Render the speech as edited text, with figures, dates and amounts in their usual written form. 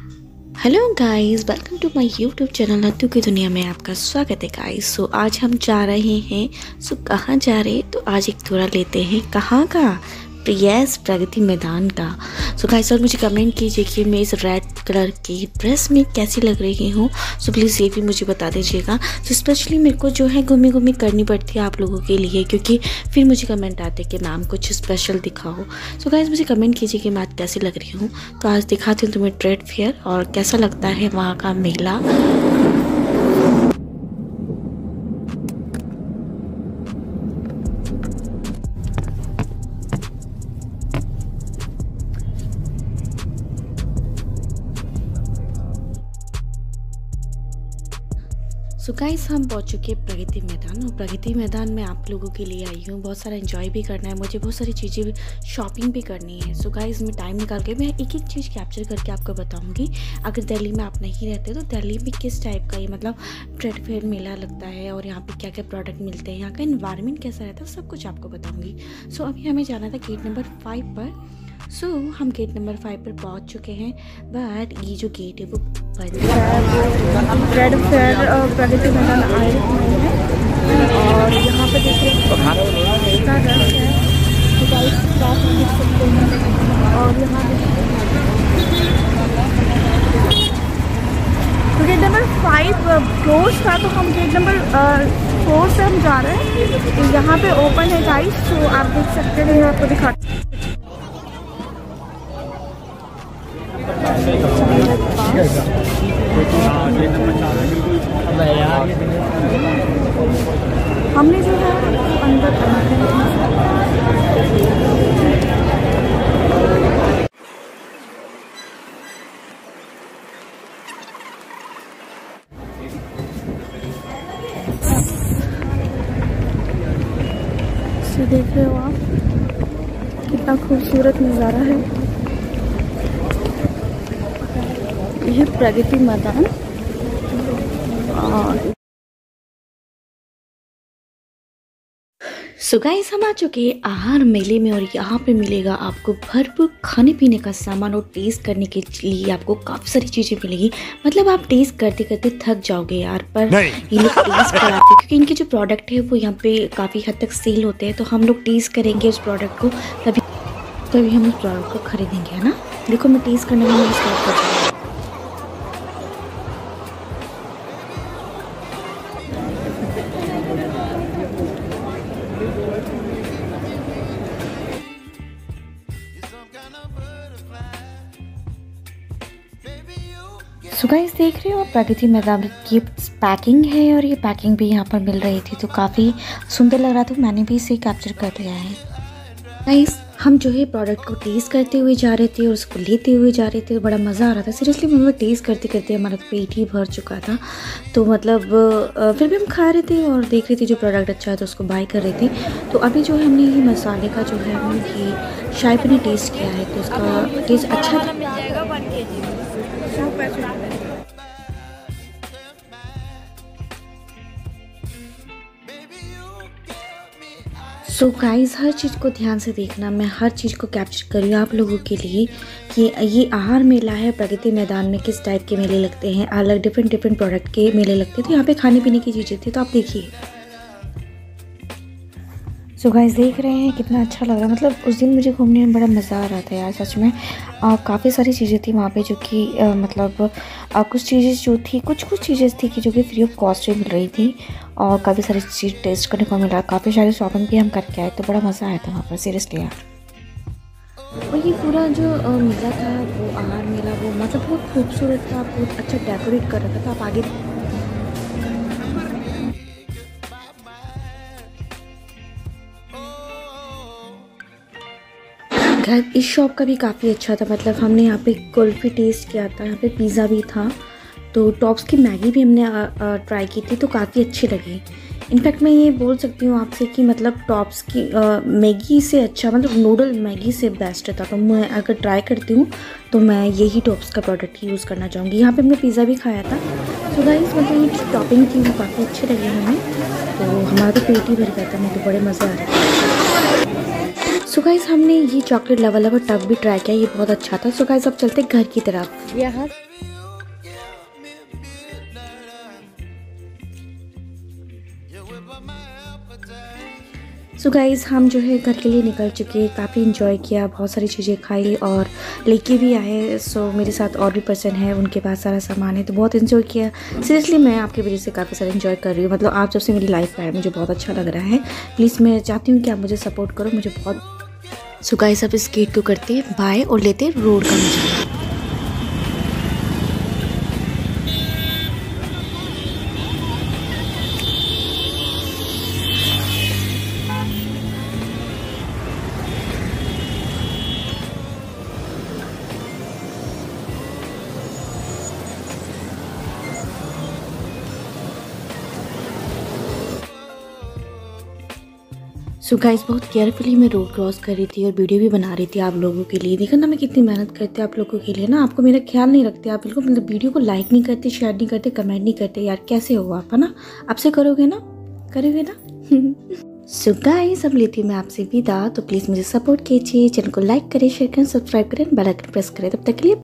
Hello guys, welcome to my YouTube channel Nathu की दुनिया में आपका स्वागत है गाइस। सो आज हम जा रहे हैं। कहाँ जा रहे हैं? तो आज एक थोड़ा लेते हैं कहाँ का, यस, प्रगति मैदान का। सो गाइस, और मुझे कमेंट कीजिए कि मैं इस रेड कलर की ड्रेस में कैसी लग रही हूँ। सो प्लीज़ ये भी मुझे बता दीजिएगा। सो स्पेशली मेरे को जो है घूमी घूमी करनी पड़ती है आप लोगों के लिए, क्योंकि फिर मुझे कमेंट आते हैं कि मैम कुछ स्पेशल दिखाओ। सो गाइस, मुझे कमेंट कीजिए कि मैं आज कैसी लग रही हूँ। तो आज दिखाती हूँ तुम्हें ट्रेड फेयर और कैसा लगता है वहाँ का मेला। सो गाइस, हम पहुंच चुके हैं प्रगति मैदान। और प्रगति मैदान में आप लोगों के लिए आई हूँ। बहुत सारा एंजॉय भी करना है मुझे, बहुत सारी चीज़ें शॉपिंग भी करनी है। सो गाइस, मैं टाइम निकाल के मैं एक एक चीज़ कैप्चर करके आपको बताऊंगी। अगर दिल्ली में आप नहीं रहते तो दिल्ली में किस टाइप का ये मतलब ट्रेड फेयर मेला लगता है और यहाँ पे क्या क्या प्रोडक्ट मिलते हैं, यहाँ का इन्वायरमेंट कैसा रहता है, सब कुछ आपको बताऊँगी। सो अभी हमें जाना था गेट नंबर 5 पर। सो हम गेट नंबर 5 पर पहुंच चुके हैं, बट ये जो गेट है वो बंद है। ट्रेड फेयर प्रगति मैदान आए हुए हैं और यहाँ पर देखिए कितना रश है। तो गाइस, आप देख सकते हैं। और यहाँ तो गेट नंबर 5 क्लोज था, तो हम गेट नंबर 4 से हम जा रहे हैं। तो यहाँ पे ओपन है गाइस, तो आप देख सकते हैं। मैं आपको दिखाती हूँ। हमने जो है अंदर देख रहे हो आप, कितना खूबसूरत नज़ारा है। यह प्रगति मैदान। सो गाइस, हम आ चुके हैं आहार मेले में और यहाँ पे मिलेगा आपको भरपूर खाने पीने का सामान और टेस्ट करने के लिए आपको काफ़ी सारी चीज़ें मिलेगी। मतलब आप टेस्ट करते करते थक जाओगे यार, पर ये लोग टेस्ट कराते हैं क्योंकि इनके जो प्रोडक्ट है वो यहाँ पे काफ़ी हद तक सेल होते हैं। तो हम लोग टेस्ट करेंगे उस प्रोडक्ट को, तभी हम उस प्रोडक्ट को खरीदेंगे, है ना। देखो, मैं टेस्ट करने में स्टार्ट कर रही हूँ। सो गाइस, देख रहे हो प्रगति मैदान की पैकिंग है और ये पैकिंग भी यहाँ पर मिल रही थी, तो काफ़ी सुंदर लग रहा था। मैंने भी इसे कैप्चर कर लिया है। गाइस, हम जो है प्रोडक्ट को टेस्ट करते हुए जा रहे थे और उसको लेते हुए जा रहे थे। बड़ा मज़ा आ रहा था सीरियसली। मतलब टेस्ट करते करते हमारा पेट ही भर चुका था। तो मतलब फिर भी हम खा रहे थे और देख रहे थे जो प्रोडक्ट अच्छा है तो उसको बाय कर रहे थे। तो अभी जो है हमने ये मसाले का जो है हमने ये शायद ने टेस्ट किया है, तो उसका टेस्ट अच्छा था। सो गाइस, हर चीज़ को ध्यान से देखना। मैं हर चीज़ को कैप्चर करी आप लोगों के लिए कि ये आहार मेला है प्रगति मैदान में। किस टाइप के मेले लगते हैं, अलग डिफरेंट प्रोडक्ट के मेले लगते हैं। तो यहाँ पे खाने पीने की चीज़ें थी, तो आप देखिए। सो गाइस, देख रहे हैं कितना अच्छा लग रहा है। मतलब उस दिन मुझे घूमने में बड़ा मज़ा आ रहा था यार, सच में। काफ़ी सारी चीज़ें थी वहाँ पे जो कि मतलब कुछ चीज़ें जो थी कुछ चीज़ें थी कि जो कि फ्री ऑफ कॉस्ट में मिल रही थी और काफ़ी सारी चीज़ टेस्ट करने को मिला। काफ़ी सारी शॉपिंग भी हम करके आए, तो बड़ा मज़ा आया था वहाँ पर सीरियसली यार। और ये पूरा जो मेला था वो आहार मेला, वो मतलब बहुत खूबसूरत था, बहुत अच्छा डेकोरेट कर रखा था। आप आगे इस शॉप का भी काफ़ी अच्छा था। मतलब हमने यहाँ पे कुल्फ़ी टेस्ट किया था, यहाँ पे पिज़्ज़ा भी था। तो टॉप्स की मैगी भी हमने ट्राई की थी, तो काफ़ी अच्छी लगी। इनफैक्ट मैं ये बोल सकती हूँ आपसे कि मतलब टॉप्स की मैगी से अच्छा, मतलब नूडल मैगी से बेस्ट था। तो मैं अगर ट्राई करती हूँ तो मैं यही टॉप्स का प्रोडक्ट ही यूज़ करना चाहूँगी। यहाँ पे हमने पिज़्ज़ा भी खाया था। तो गाइस, मतलब ये जो टॉपिंग थी वो काफ़ी अच्छी लगी हमें। तो हमारा तो पेट ही भर गया था, मुझे तो बड़े मज़े आ रहे थे। सो गाइस हमने ये चॉकलेट लवा लवा टब भी ट्राई किया, ये बहुत अच्छा था। सो गाइस अब चलते घर की तरफ। यहाँ सो गाइस हम जो है घर के लिए निकल चुके, काफ़ी इन्जॉय किया, बहुत सारी चीज़ें खाई और लेके भी आए। सो मेरे साथ और भी पर्सन है, उनके पास सारा सामान है, तो बहुत इन्जॉय किया। सीरियसली मैं आपकी वजह से काफ़ी सारा इन्जॉय कर रही हूँ, मतलब आप जब से मेरी लाइफ आए मुझे बहुत अच्छा लग रहा है। प्लीज़ मैं चाहती हूँ कि आप मुझे सपोर्ट करो, मुझे बहुत। सो गाइस अब इस गेट को करते बाय और लेते रोड का मजा। सो गाइस बहुत केयरफुली मैं रोड क्रॉस कर रही थी और वीडियो भी बना रही थी आप लोगों के लिए। देखा ना मैं कितनी मेहनत करती हूँ आप लोगों के लिए ना, आपको मेरा ख्याल नहीं रखते आप बिल्कुल, मतलब वीडियो को लाइक नहीं करते, शेयर नहीं करते, कमेंट नहीं करते। यार कैसे हो आप, है ना? आपसे करोगे ना, करोगे ना? सो गाइस अब लेती हूँ मैं आपसे विदा, तो प्लीज़ मुझे सपोर्ट कीजिए, चैनल को लाइक करें, शेयर करें, सब्सक्राइब करें, बेल आइकन प्रेस करें। तब तक के लिए